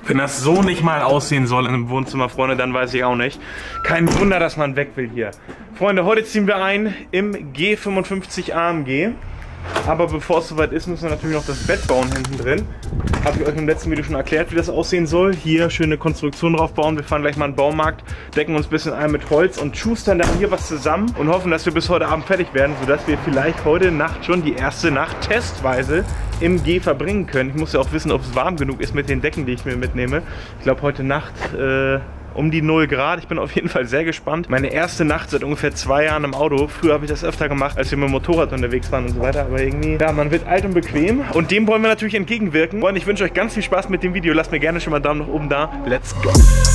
Wenn das so nicht mal aussehen soll in einem Wohnzimmer, Freunde, dann weiß ich auch nicht. Kein Wunder, dass man weg will hier. Freunde, heute ziehen wir ein im G55 AMG. Aber bevor es soweit ist, müssen wir natürlich noch das Bett bauen hinten drin. Habe ich euch im letzten Video schon erklärt, wie das aussehen soll. Hier schöne Konstruktion drauf bauen. Wir fahren gleich mal in den Baumarkt, decken uns ein bisschen ein mit Holz und schustern dann hier was zusammen und hoffen, dass wir bis heute Abend fertig werden, sodass wir vielleicht heute Nacht schon die erste Nacht testweise im G verbringen können. Ich muss ja auch wissen, ob es warm genug ist mit den Decken, die ich mir mitnehme. Ich glaube heute Nacht um die 0 Grad. Ich bin auf jeden Fall sehr gespannt. Meine erste Nacht seit ungefähr 2 Jahren im Auto. Früher habe ich das öfter gemacht, als wir mit dem Motorrad unterwegs waren und so weiter. Aber irgendwie, ja, man wird alt und bequem. Und dem wollen wir natürlich entgegenwirken. Und ich wünsche euch ganz viel Spaß mit dem Video. Lasst mir gerne schon mal einen Daumen nach oben da. Let's go!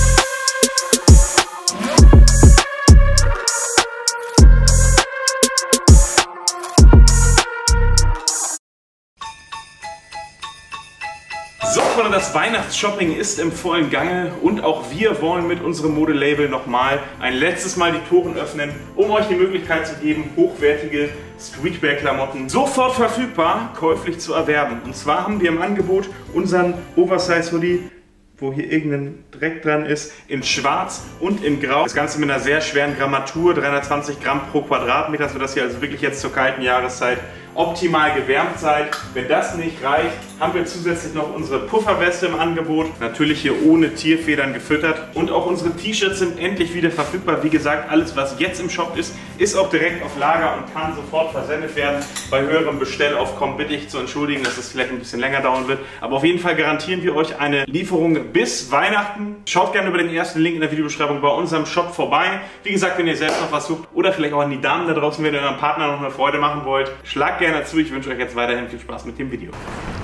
So, Freunde, das Weihnachtsshopping ist im vollen Gange und auch wir wollen mit unserem Modelabel nochmal ein letztes Mal die Toren öffnen, um euch die Möglichkeit zu geben, hochwertige Streetwear-Klamotten sofort verfügbar, käuflich zu erwerben. Und zwar haben wir im Angebot unseren Oversize-Hoodie, wo hier irgendein Dreck dran ist, in schwarz und in grau. Das Ganze mit einer sehr schweren Grammatur, 320 Gramm pro Quadratmeter, sodass ihr also wirklich jetzt zur kalten Jahreszeit optimal gewärmt seid. Wenn das nicht reicht, haben wir zusätzlich noch unsere Pufferweste im Angebot. Natürlich hier ohne Tierfedern gefüttert. Und auch unsere T-Shirts sind endlich wieder verfügbar. Wie gesagt, alles was jetzt im Shop ist, ist auch direkt auf Lager und kann sofort versendet werden. Bei höherem Bestellaufkommen bitte ich zu entschuldigen, dass es vielleicht ein bisschen länger dauern wird. Aber auf jeden Fall garantieren wir euch eine Lieferung bis Weihnachten. Schaut gerne über den ersten Link in der Videobeschreibung bei unserem Shop vorbei. Wie gesagt, wenn ihr selbst noch was sucht oder vielleicht auch an die Damen da draußen, wenn ihr eurem Partner noch eine Freude machen wollt, schlagt gerne zu. Ich wünsche euch jetzt weiterhin viel Spaß mit dem Video.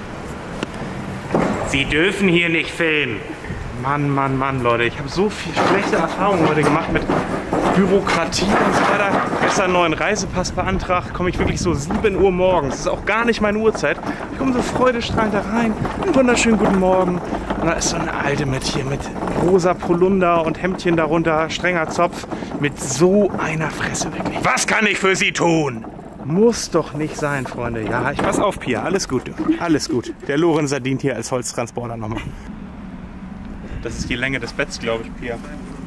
Sie dürfen hier nicht filmen. Mann, Mann, Mann, Leute. Ich habe so viel schlechte Erfahrungen heute gemacht mit Bürokratie und so weiter. Gestern einen neuen Reisepass beantragt, komme ich wirklich so 7 Uhr morgens. Das ist auch gar nicht meine Uhrzeit. Ich komme so freudestrahlend da rein. Einen wunderschönen guten Morgen. Und da ist so eine Alte mit rosa Polunder und Hemdchen darunter, strenger Zopf, mit so einer Fresse wirklich. Was kann ich für Sie tun? Muss doch nicht sein, Freunde. Ja, ich pass auf, Pia. Alles gut, alles gut. Der Lorenzer dient hier als Holztransporter nochmal. Das ist die Länge des Betts, glaube ich, Pia.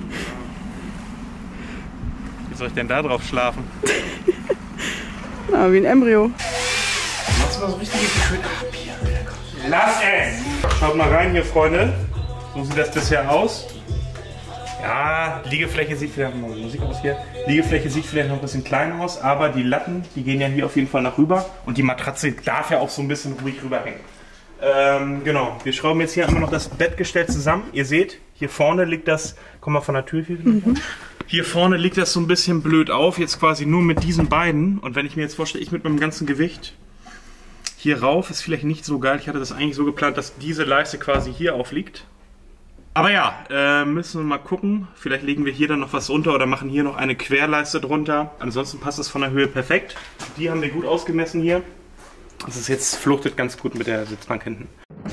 Wie soll ich denn da drauf schlafen? Na, wie ein Embryo. Machst du mal so richtige Gefühle? Ach, Pia, lass es! Schaut mal rein hier, Freunde. So sieht das bisher aus. Ja, Liegefläche sieht vielleicht noch Musik aus hier. Liegefläche sieht vielleicht noch ein bisschen klein aus, aber die Latten, die gehen ja hier auf jeden Fall nach rüber und die Matratze darf ja auch so ein bisschen ruhig rüberhängen. Genau, wir schrauben jetzt hier einmal noch das Bettgestell zusammen. Ihr seht, hier vorne liegt das, komm mal von der Tür hier. Hier vorne liegt das so ein bisschen blöd auf, jetzt quasi nur mit diesen beiden. Und wenn ich mir jetzt vorstelle, ich mit meinem ganzen Gewicht hier rauf, ist vielleicht nicht so geil. Ich hatte das eigentlich so geplant, dass diese Leiste quasi hier aufliegt. Aber ja, müssen wir mal gucken. Vielleicht legen wir hier dann noch was runter oder machen hier noch eine Querleiste drunter. Ansonsten passt das von der Höhe perfekt. Die haben wir gut ausgemessen hier. Das ist jetzt, fluchtet ganz gut mit der Sitzbank hinten.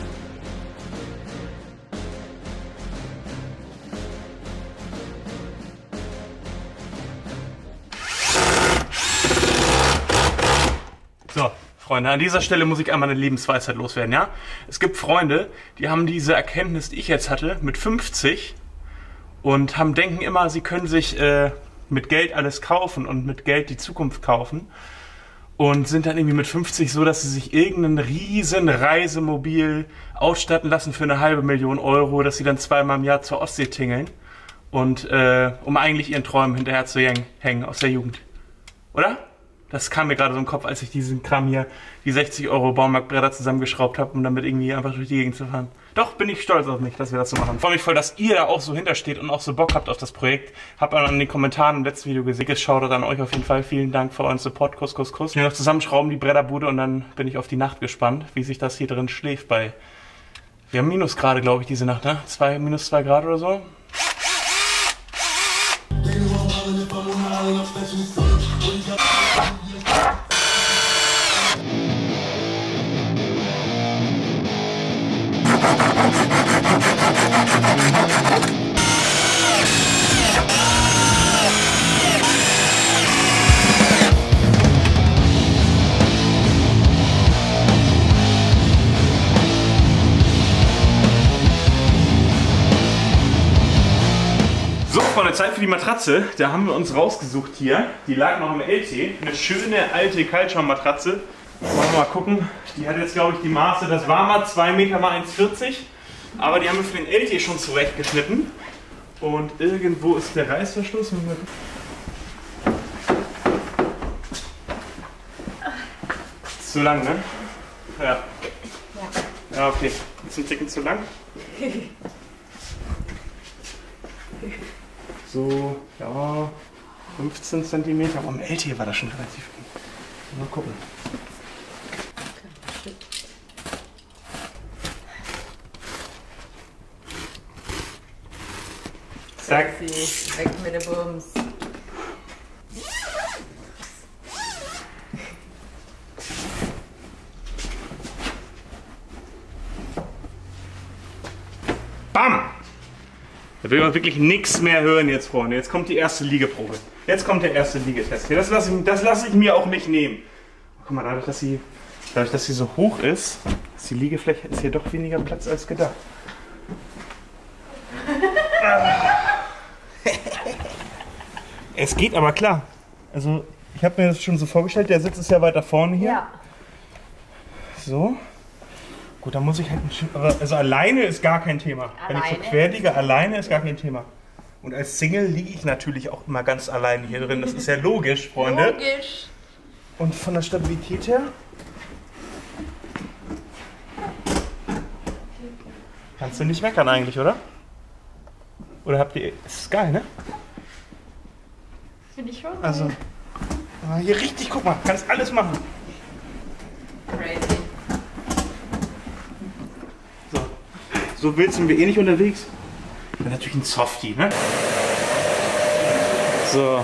So, Freunde, an dieser Stelle muss ich einmal eine Lebensweisheit loswerden, ja? Es gibt Freunde, die haben diese Erkenntnis, die ich jetzt hatte, mit 50 und denken immer, sie können sich mit Geld alles kaufen und mit Geld die Zukunft kaufen und sind dann irgendwie mit 50 so, dass sie sich irgendein riesen Reisemobil ausstatten lassen für eine halbe Million Euro, dass sie dann 2-mal im Jahr zur Ostsee tingeln und um eigentlich ihren Träumen hinterher zu hängen aus der Jugend. Oder? Das kam mir gerade so im Kopf, als ich diesen Kram hier, die 60 € Baumarktbretter zusammengeschraubt habe, um damit irgendwie einfach durch die Gegend zu fahren. Doch, bin ich stolz auf mich, dass wir das so machen. Ich freue mich voll, dass ihr da auch so hintersteht und auch so Bock habt auf das Projekt. Habt ihr an den Kommentaren im letzten Video gesehen. Shoutout an euch auf jeden Fall. Vielen Dank für euren Support. Kuss, Kuss, Kuss. Wir noch zusammenschrauben, die Bretterbude, und dann bin ich auf die Nacht gespannt, wie sich das hier drin schläft bei... Wir haben Minusgrade, glaube ich, diese Nacht, ne? -2 Grad oder so. Zeit für die Matratze. Da haben wir uns rausgesucht hier. Die lag noch im LT. Eine schöne alte Kaltschaummatratze. Wollen wir mal gucken. Die hat jetzt, glaube ich, die Maße. Das war mal 2 Meter mal 1,40. Aber die haben wir für den LT schon zurechtgeschnitten. Und irgendwo ist der Reißverschluss. Zu lang, ne? Ja. Ja, okay. Ist ein Ticken zu lang. So, ja, 15 cm. Aber im LT war das schon relativ viel. Mal gucken. Zack. Weg mit der Bums. Bam! Da will man wirklich nichts mehr hören jetzt, Freunde. Jetzt kommt die erste Liegeprobe. Jetzt kommt der erste Liegetest. Das lasse ich mir auch nicht nehmen. Guck mal, dadurch, dass sie so hoch ist die Liegefläche, ist hier doch weniger Platz als gedacht. Es geht aber klar. Also, ich habe mir das schon so vorgestellt. Der Sitz ist ja weiter vorne hier. Ja. So. Gut, dann muss ich halt ein bisschen. Also alleine ist gar kein Thema. Wenn ich so quer liege, alleine ist gar kein Thema. Und als Single liege ich natürlich auch immer ganz alleine hier drin. Das ist ja logisch, Freunde. Logisch. Und von der Stabilität her. Kannst du nicht meckern eigentlich, oder? Oder habt ihr. Das ist geil, ne? Finde ich schon. Also. Hier richtig, guck mal, kannst alles machen. Crazy. So wild sind wir eh nicht unterwegs. Ich bin natürlich ein Softie, ne? So.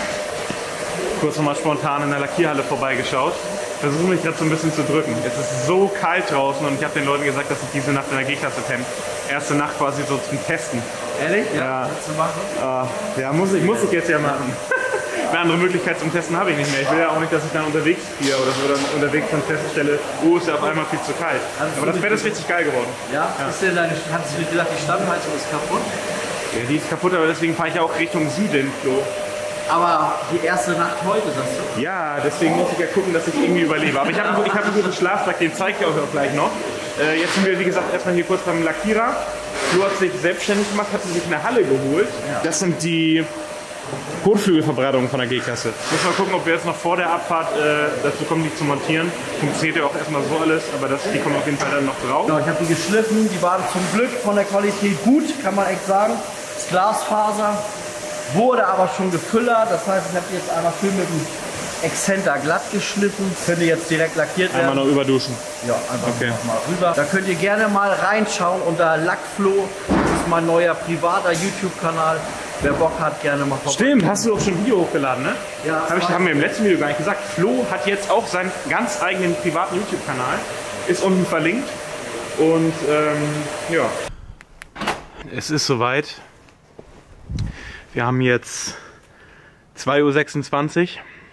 Kurz nochmal spontan in der Lackierhalle vorbeigeschaut. Versuche mich gerade so ein bisschen zu drücken. Es ist so kalt draußen und ich habe den Leuten gesagt, dass ich diese Nacht in der G-Klasse penne. Erste Nacht quasi so zum Testen. Ehrlich? Ja. Willst du machen? Ja, muss ich jetzt ja machen. Eine andere Möglichkeit zum Testen habe ich nicht mehr. Ich will ja auch nicht, dass ich dann unterwegs spiele oder so oder unterwegs dann feststelle, oh, ist ja auf einmal viel zu kalt. Aber das Bett ist richtig geil geworden. Ja? Ist denn hattest du nicht gesagt, die Stammheizung ist kaputt? Ja, die ist kaputt, aber deswegen fahre ich ja auch Richtung Süden, Flo. Aber die erste Nacht heute, sagst du? Ja, deswegen muss ich ja gucken, dass ich irgendwie überlebe. Aber ich habe einen guten Schlafsack, den zeige ich euch auch gleich noch. Jetzt sind wir, wie gesagt, erstmal hier kurz beim Lackierer. Flo hat sich selbstständig gemacht, hat sich eine Halle geholt. Ja. Das sind die Kotflügelverbreitungen von der G-Klasse. Muss mal gucken, ob wir jetzt noch vor der Abfahrt dazu kommen, die zu montieren. Funktioniert ja auch erstmal so alles, aber die kommen auf jeden Fall dann noch drauf. Genau, ich habe die geschliffen, die waren zum Glück von der Qualität gut, kann man echt sagen. Das Glasfaser wurde aber schon gefüllert, das heißt, ich habe die jetzt einmal schön mit dem Exzenter glatt geschliffen, könnte jetzt direkt lackiert werden. Einmal noch überduschen. Ja, einfach noch mal rüber. Da könnt ihr gerne mal reinschauen unter Lackflo, das ist mein neuer privater YouTube-Kanal. Wer Bock hat, gerne mal vorbei. Stimmt, hast du auch schon ein Video hochgeladen, ne? Ja. Haben wir im letzten Video gar nicht gesagt. Flo hat jetzt auch seinen ganz eigenen privaten YouTube-Kanal. Ist unten verlinkt. Und ja. Es ist soweit. Wir haben jetzt 2:26 Uhr.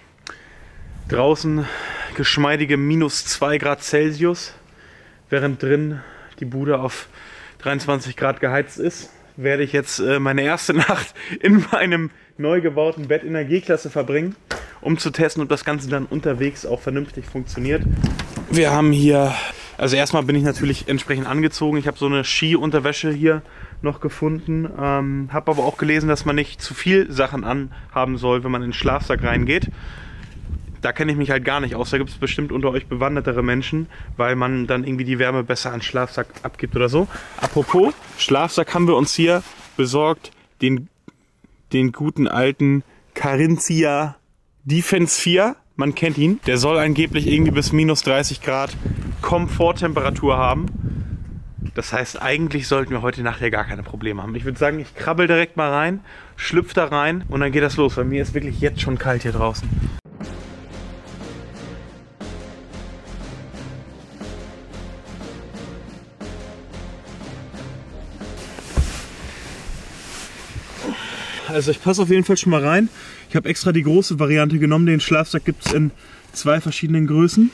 Draußen geschmeidige -2 Grad Celsius. Während drin die Bude auf 23 Grad geheizt ist, werde ich jetzt meine erste Nacht in meinem neu gebauten Bett in der G-Klasse verbringen, um zu testen, ob das Ganze dann unterwegs auch vernünftig funktioniert. Wir haben hier, also erstmal bin ich natürlich entsprechend angezogen. Ich habe so eine Ski-Unterwäsche hier noch gefunden, habe aber auch gelesen, dass man nicht zu viel Sachen anhaben soll, wenn man in den Schlafsack reingeht. Da kenne ich mich halt gar nicht aus. Da gibt es bestimmt unter euch bewandertere Menschen, weil man dann irgendwie die Wärme besser an Schlafsack abgibt oder so. Apropos, Schlafsack haben wir uns hier besorgt. Den guten alten Carinthia Defense 4. Man kennt ihn. Der soll angeblich irgendwie bis -30 Grad Komforttemperatur haben. Das heißt, eigentlich sollten wir heute Nacht ja gar keine Probleme haben. Ich würde sagen, ich krabbel direkt mal rein, schlüpfe da rein und dann geht das los. Bei mir ist wirklich jetzt schon kalt hier draußen. Also ich passe auf jeden Fall schon mal rein. Ich habe extra die große Variante genommen. Den Schlafsack gibt es in 2 verschiedenen Größen.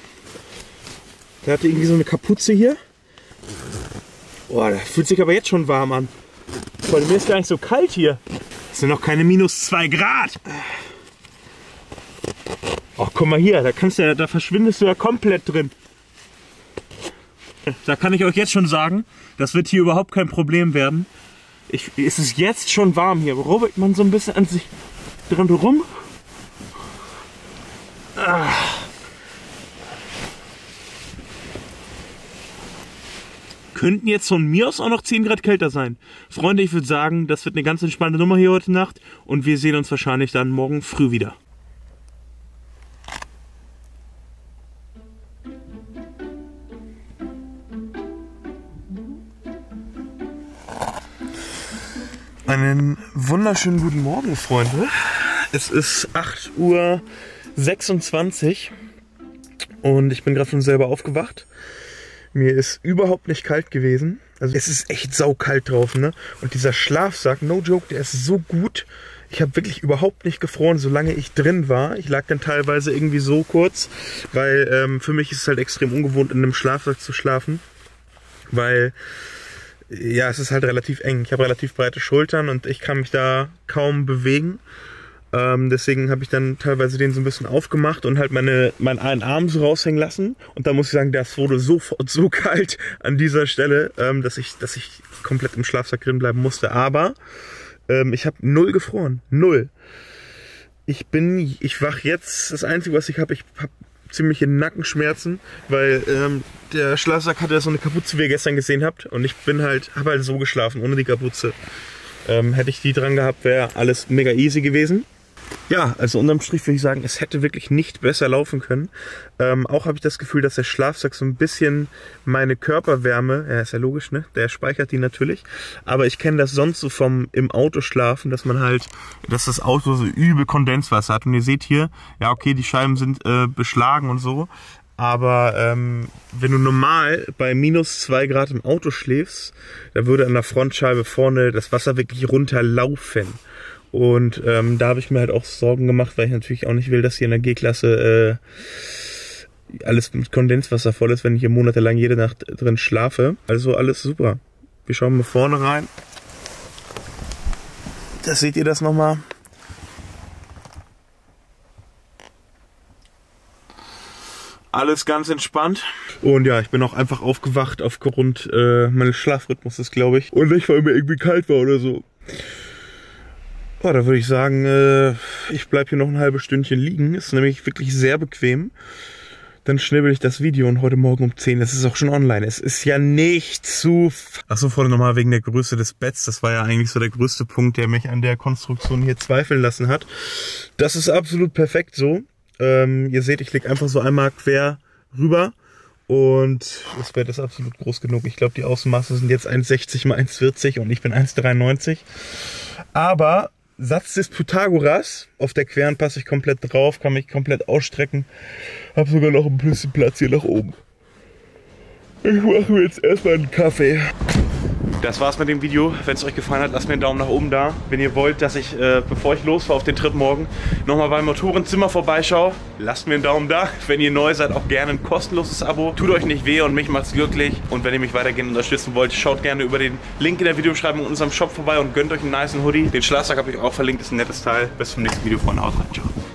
Der hatte irgendwie so eine Kapuze hier. Boah, der fühlt sich aber jetzt schon warm an. Vor allem, mir ist gar nicht so kalt hier. Es sind noch keine minus 2 Grad. Oh, guck mal hier, da verschwindest du ja komplett drin. Da kann ich euch jetzt schon sagen, das wird hier überhaupt kein Problem werden. Es ist jetzt schon warm hier. Rubbelt man so ein bisschen an sich drin rum. Ah. Könnten jetzt von mir aus auch noch 10 Grad kälter sein. Freunde, ich würde sagen, das wird eine ganz entspannte Nummer hier heute Nacht. Und wir sehen uns wahrscheinlich dann morgen früh wieder. Einen wunderschönen guten Morgen, Freunde. Es ist 8:26 Uhr und ich bin gerade schon selber aufgewacht. Mir ist überhaupt nicht kalt gewesen. Also es ist echt saukalt draußen, ne? Und dieser Schlafsack, no joke, der ist so gut. Ich habe wirklich überhaupt nicht gefroren, solange ich drin war. Ich lag dann teilweise irgendwie so kurz, weil für mich ist es halt extrem ungewohnt, in einem Schlafsack zu schlafen. Weil ja, es ist halt relativ eng. Ich habe relativ breite Schultern und ich kann mich da kaum bewegen. Deswegen habe ich dann teilweise den so ein bisschen aufgemacht und halt meinen einen Arm so raushängen lassen. Und da muss ich sagen, das wurde sofort so kalt an dieser Stelle, dass ich komplett im Schlafsack drin bleiben musste. Aber ich habe 0 gefroren. 0. Ich wach jetzt, das Einzige, was ich habe ziemliche Nackenschmerzen, weil der Schlafsack hatte so eine Kapuze, wie ihr gestern gesehen habt, und ich habe halt so geschlafen, ohne die Kapuze. Hätte ich die dran gehabt, wäre alles mega easy gewesen. Ja, also unterm Strich würde ich sagen, es hätte wirklich nicht besser laufen können. Auch habe ich das Gefühl, dass der Schlafsack so ein bisschen meine Körperwärme, ja ist ja logisch, ne? Der speichert die natürlich. Aber ich kenne das sonst so vom im Auto schlafen, dass das Auto so übel Kondenswasser hat. Und ihr seht hier, ja okay, die Scheiben sind beschlagen und so. Aber wenn du normal bei minus 2 Grad im Auto schläfst, da würde an der Frontscheibe vorne das Wasser wirklich runterlaufen. Und da habe ich mir halt auch Sorgen gemacht, weil ich natürlich auch nicht will, dass hier in der G-Klasse alles mit Kondenswasser voll ist, wenn ich hier monatelang jede Nacht drin schlafe. Also alles super. Wir schauen mal vorne rein. Da seht ihr das nochmal. Alles ganz entspannt. Und ja, ich bin auch einfach aufgewacht aufgrund meines Schlafrhythmuses, glaube ich. Und nicht, weil mir irgendwie kalt war oder so. Oh, da würde ich sagen, ich bleibe hier noch ein halbes Stündchen liegen. Ist nämlich wirklich sehr bequem. Dann schnibbel ich das Video und heute Morgen um 10, das ist auch schon online. Es ist ja nicht zu... Achso, vorhin nochmal wegen der Größe des Betts. Das war ja eigentlich so der größte Punkt, der mich an der Konstruktion hier zweifeln lassen hat. Das ist absolut perfekt so. Ihr seht, ich lege einfach so einmal quer rüber. Und das Bett ist absolut groß genug. Ich glaube, die Außenmaße sind jetzt 1,60 x 1,40 und ich bin 1,93. Aber Satz des Pythagoras, auf der Queren passe ich komplett drauf, kann mich komplett ausstrecken. Habe sogar noch ein bisschen Platz hier nach oben. Ich mache mir jetzt erstmal einen Kaffee. Das war's mit dem Video. Wenn es euch gefallen hat, lasst mir einen Daumen nach oben da. Wenn ihr wollt, dass ich, bevor ich losfahre auf den Trip morgen, nochmal beim Motorenzimmer vorbeischaue, lasst mir einen Daumen da. Wenn ihr neu seid, auch gerne ein kostenloses Abo. Tut euch nicht weh und mich macht's glücklich. Und wenn ihr mich weitergehend unterstützen wollt, schaut gerne über den Link in der Videobeschreibung in unserem Shop vorbei und gönnt euch einen nicen Hoodie. Den Schlafsack habe ich auch verlinkt, ist ein nettes Teil. Bis zum nächsten Video, Freunde. Haut rein, ciao.